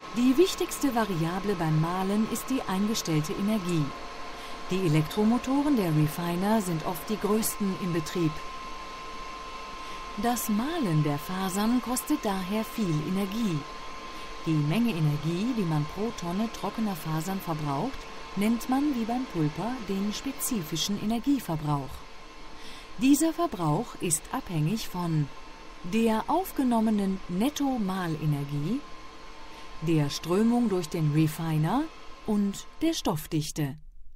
Die wichtigste Variable beim Mahlen ist die eingestellte Energie. Die Elektromotoren der Refiner sind oft die größten im Betrieb. Das Mahlen der Fasern kostet daher viel Energie. Die Menge Energie, die man pro Tonne trockener Fasern verbraucht, nennt man wie beim Pulper den spezifischen Energieverbrauch. Dieser Verbrauch ist abhängig von der aufgenommenen Netto-Mahlenergie, der Strömung durch den Refiner und der Stoffdichte.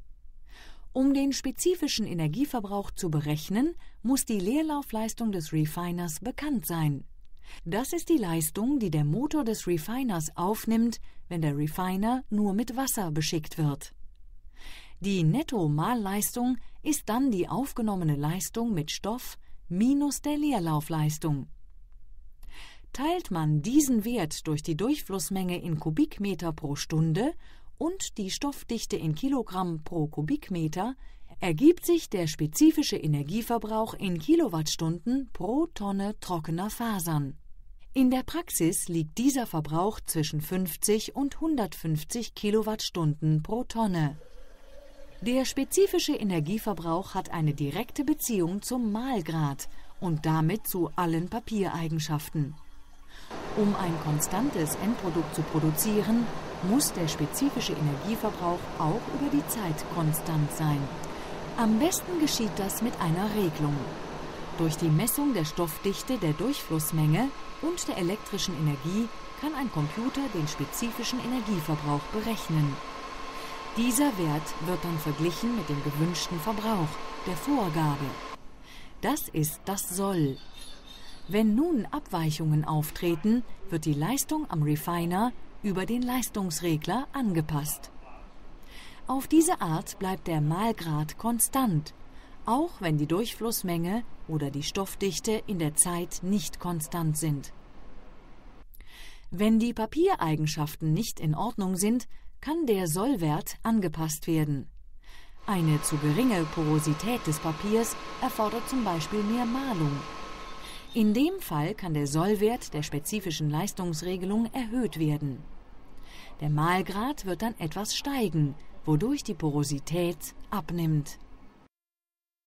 Um den spezifischen Energieverbrauch zu berechnen, muss die Leerlaufleistung des Refiners bekannt sein. Das ist die Leistung, die der Motor des Refiners aufnimmt, wenn der Refiner nur mit Wasser beschickt wird. Die Netto-Mahlleistung ist dann die aufgenommene Leistung mit Stoff minus der Leerlaufleistung. Teilt man diesen Wert durch die Durchflussmenge in Kubikmeter pro Stunde und die Stoffdichte in Kilogramm pro Kubikmeter, ergibt sich der spezifische Energieverbrauch in Kilowattstunden pro Tonne trockener Fasern. In der Praxis liegt dieser Verbrauch zwischen 50 und 150 Kilowattstunden pro Tonne. Der spezifische Energieverbrauch hat eine direkte Beziehung zum Mahlgrad und damit zu allen Papiereigenschaften. Um ein konstantes Endprodukt zu produzieren, muss der spezifische Energieverbrauch auch über die Zeit konstant sein. Am besten geschieht das mit einer Regelung. Durch die Messung der Stoffdichte, der Durchflussmenge und der elektrischen Energie kann ein Computer den spezifischen Energieverbrauch berechnen. Dieser Wert wird dann verglichen mit dem gewünschten Verbrauch, der Vorgabe. Das ist das Soll. Wenn nun Abweichungen auftreten, wird die Leistung am Refiner über den Leistungsregler angepasst. Auf diese Art bleibt der Mahlgrad konstant, auch wenn die Durchflussmenge oder die Stoffdichte in der Zeit nicht konstant sind. Wenn die Papiereigenschaften nicht in Ordnung sind, kann der Sollwert angepasst werden. Eine zu geringe Porosität des Papiers erfordert zum Beispiel mehr Mahlung. In dem Fall kann der Sollwert der spezifischen Leistungsregelung erhöht werden. Der Mahlgrad wird dann etwas steigen, wodurch die Porosität abnimmt.